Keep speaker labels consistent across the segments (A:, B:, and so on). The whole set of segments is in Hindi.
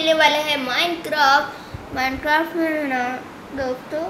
A: खेलने वाले हैं माइनक्राफ्ट में ना दोस्तों।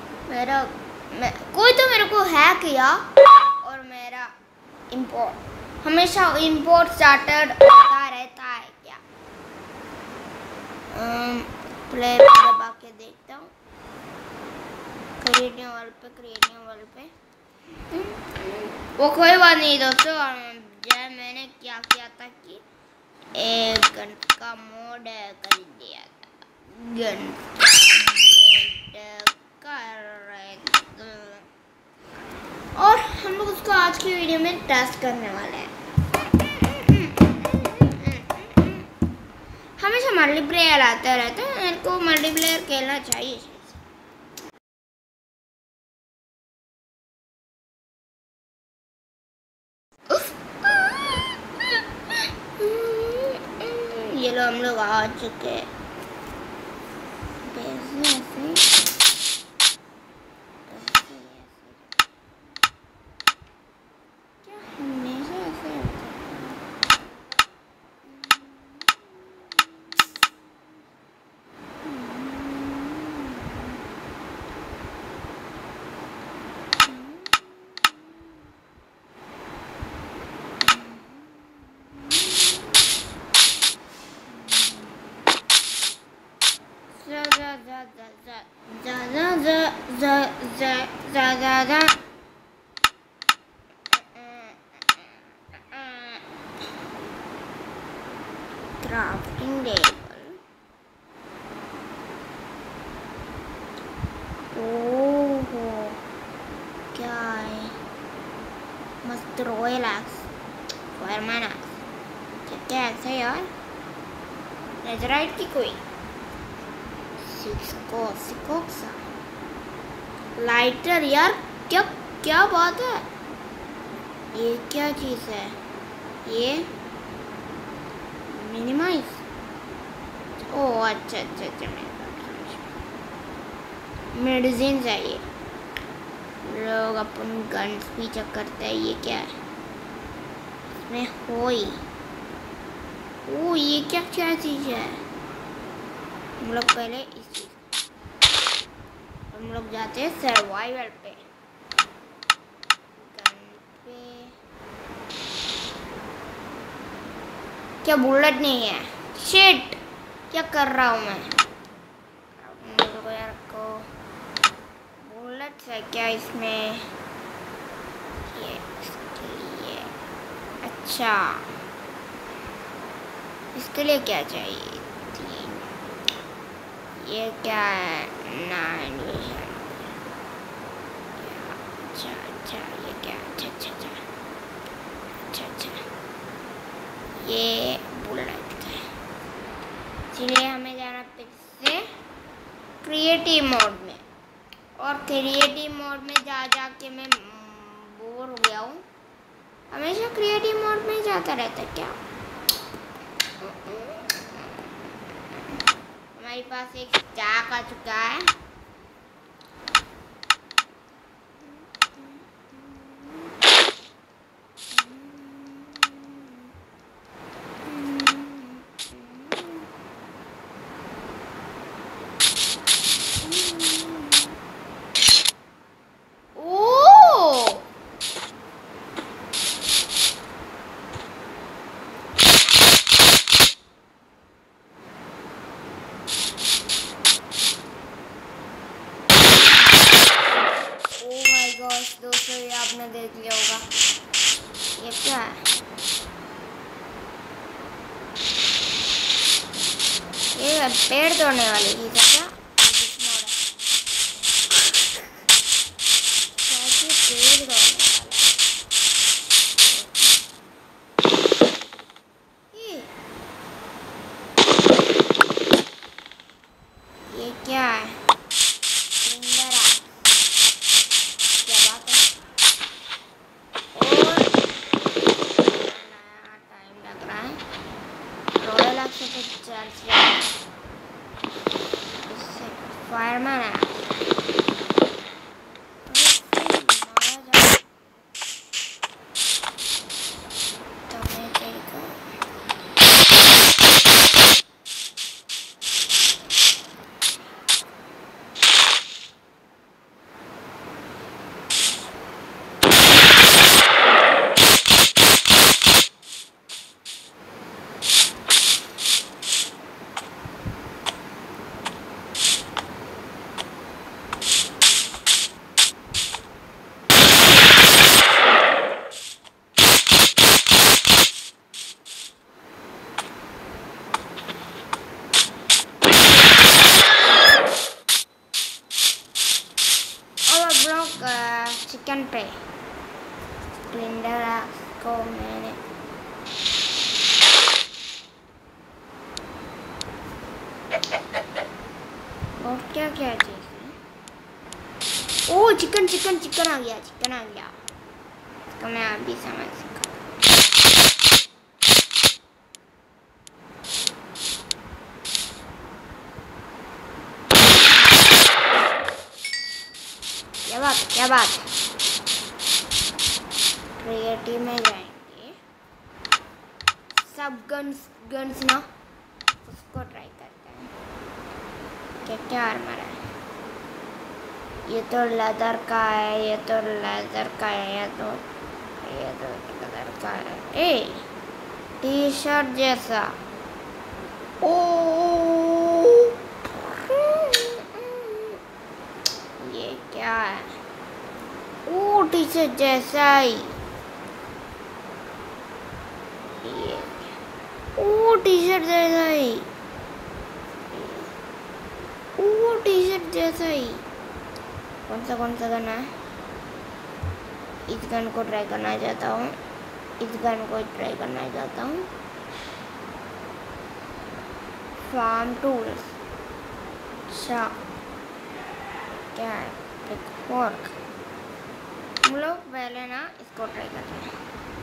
A: कोई तो मेरे को हैक किया और मेरा इंपोर्ट हमेशा इंपोर्ट स्टार्टेड होता रहता है क्या। प्लेयर दबा के देखता हूँ। क्रिएटिव वाल पे वो कोई बात नहीं दोस्तों। मैंने क्या किया था कि एक गन का मोड कर दिया था। गन का मोड और हम लोग उसको आज की वीडियो में टेस्ट करने वाले हैं। हमेशा मल्टीप्लेयर आता रहता है, मेरे को मल्टीप्लेयर खेलना चाहिए। ये लो हम लोग आ चुके हैं। Crafting table. ओहो क्या है? मस्त रॉयल एक्स, फायरमैन एक्स। क्या एक्स है यार? नेजराइट की कोई सिकोक्सा लाइटर यार। क्या बात है? ये क्या चीज़ है? ये मिनिमाइज। ओह अच्छा। मेडिसिन चाहिए। लोग अपन गन्स भी चेक करते हैं। ये क्या है? इसमें होई। ओह ये क्या चीज़ है? हम लोग पहले हम लोग जाते हैं सर्वाइवल पे। गन पे क्या बुलेट नहीं है? शिट, क्या कर रहा हूँ मैं? यार को बुलेट है क्या इसमें? ये अच्छा, इसके लिए क्या चाहिए? ये क्या है? अच्छा ये क्या? अच्छा ये बुलेट है। इसलिए हमें जाना फिर से क्रिएटिव मोड में। और क्रिएटिव मोड में जा के मैं बोर हो गया हूँ। हमेशा क्रिएटिव मोड में ही जाता रहता है क्या? हमारे पास एक स्टैक आ चुका है। दोस्तों ये आपने देख लिया होगा। ये क्या है? ये पेड़ तोड़ने वाली चीज़ है क्या? पेड़ तोड़ने ये क्या है? फायरमैन है। चिकन पे ब्लेंडर को मैंने और क्या क्या चीज़ है। ओ चिकन चिकन चिकन आ गया, चिकन आ गया। इसको मैं अभी समझ सका। क्या बात क्रिएटिव में जाएंगे, सब गन्स ना उसको ट्राई करते हैं। क्या क्या आर्मर है, ये तो लेदर का है, ये तो लेदर का है, ये तो लेदर का है। ए टी शर्ट जैसा, ओ ये क्या है, ओ टी शर्ट जैसा ही, ये ओ टी शर्ट जैसा ही, ओ टी शर्ट जैसा ही। कौन सा गन है, इस गन को ट्राई करना चाहता हूँ, इस गन को ट्राई करना चाहता हूँ। फार्म टूल्स, अच्छा क्या है, फोर्क। हम लोग पहले ना इसको ट्राई करते हैं।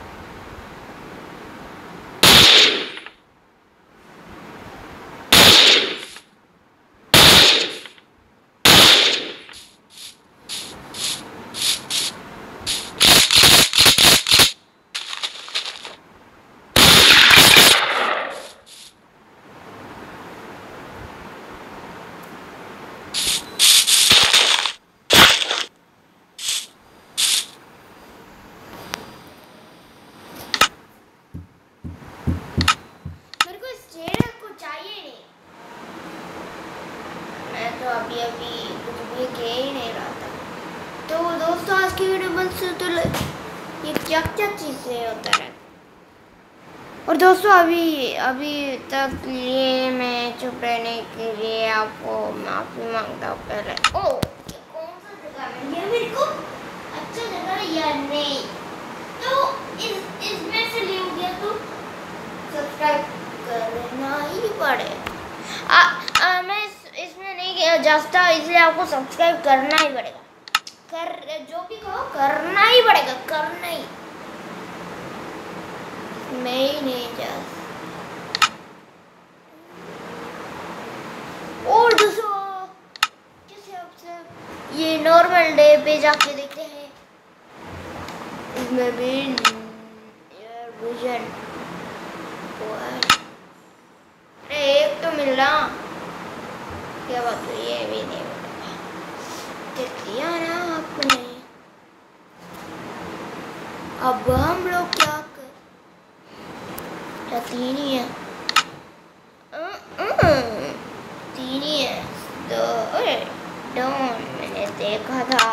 A: तो अभी कुछ भी कह ही नहीं रहा था। तो दोस्तों आज की वीडियो बस तो ये क्या क्या चीज़ें होता है। और दोस्तों अभी तक ये मैं चुप रहने के लिए आपको माफ़ी मांगता हूँ पहले। ओ ये कौन सा जगह है, ये मेरे को अच्छा जगह या नहीं, तो इसमें से ले गया तो सब्सक्राइब करना ही पड़ेगा। मैं इसमें नहीं जा सकता, इसलिए आपको सब्सक्राइब करना ही पड़ेगा। जो भी कहो करना ही पड़ेगा, करना ही। मैं ही नहीं जा सकता। और दोस्तों जैसे आपसे ये नॉर्मल डे पे जाके देखते हैं, इसमें भी एयर विजन एक तो मिल रहा, क्या बात है, ये भी नहीं दिया ना आपने। अब हम लोग क्या कर, तीन ही है, तीन ही है तो डॉन मैंने देखा था।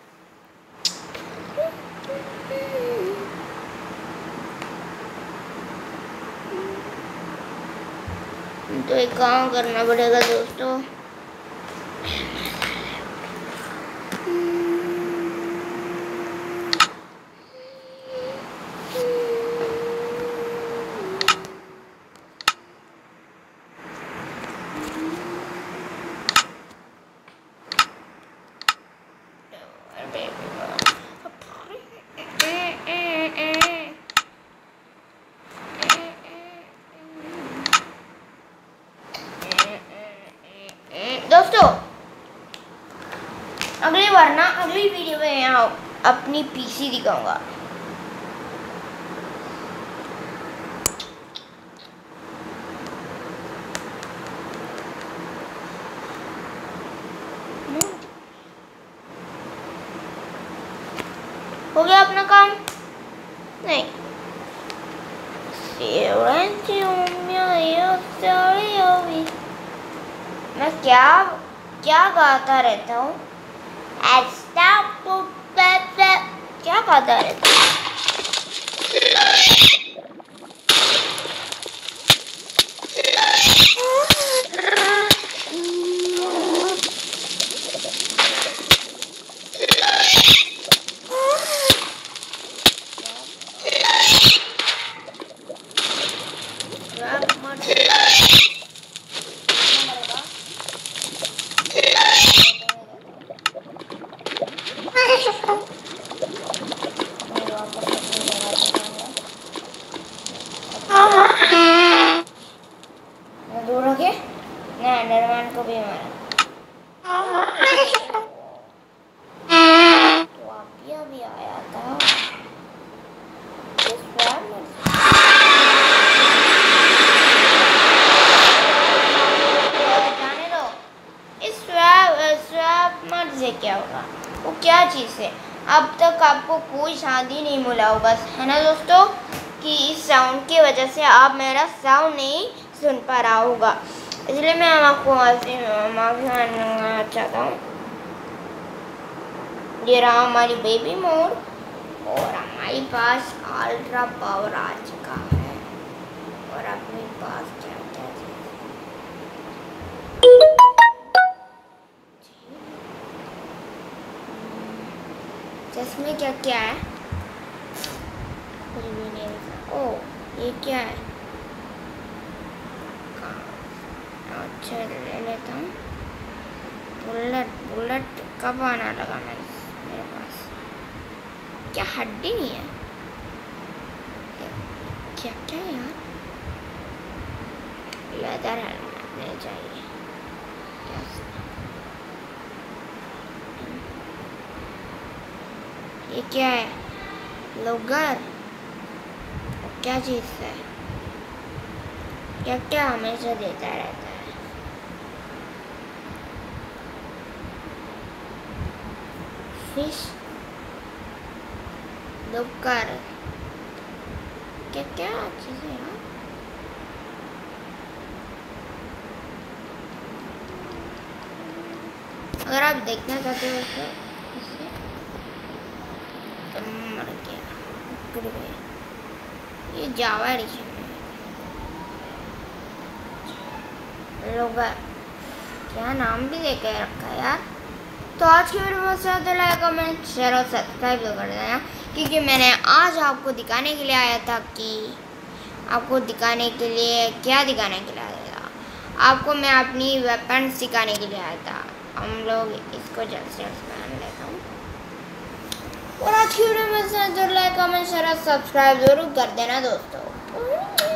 A: तो एक काम करना पड़ेगा दोस्तों, अगली बार ना अगली वीडियो में यहाँ अपनी पीसी दिखाऊंगा। हो गया अपना काम? नहीं, मैं क्या गाता रहता हूँ, क्या गाता रहता हूँ। वापस अपनी जगह पे जाऊंगा। दूर रखे ना, एंडरमैन को भी मारा। तो अभी आया था जाने दो। इस स्वैप मत से क्या होगा, वो क्या चीज़ है। अब तक आपको कोई शादी नहीं मिला होगा, है ना दोस्तों, कि इस साउंड की वजह से आप मेरा साउंड नहीं सुन पा रहा होगा, इसलिए मैं आपको माफ़ी मांगना चाहता हूँ। ये रहा हमारी बेबी मोड और हमारे पास अल्ट्रा पावर आ चुका है। और अपने पास क्या क्या चश्मे क्या क्या है, कुछ भी नहीं दिखा। ओह ये क्या है, अच्छा ले लेता हूँ। बुलेट कब आना लगा मेरे पास, क्या हड्डी नहीं है, क्या क्या यार। लेदर हेलमेट नहीं चाहिए, ये क्या है, लोगर क्या चीज़ है, क्या क्या हमेशा देता रहता है। फिश लोगर क्या क्या चीज़ है यार। अगर आप देखना चाहते हो तो इसे मर गया, ये जावा एडिशन लोगर, क्या नाम भी देकर रखा यार। तो आज की वीडियो में ज़्यादा लाइक कमेंट शेयर और सब्सक्राइब कर देना, क्योंकि मैंने आज आपको दिखाने के लिए आया था कि आपको दिखाने के लिए क्या दिखाने के लिए आया था, आपको मैं अपनी वेपन सिखाने के लिए आया था। हम लोग इसको जल्द से जल्द पहन लेता हूँ। और आज की वीडियो में ज़्यादा लाइक कमेंट शेयर और सब्सक्राइब जरूर कर देना दोस्तों।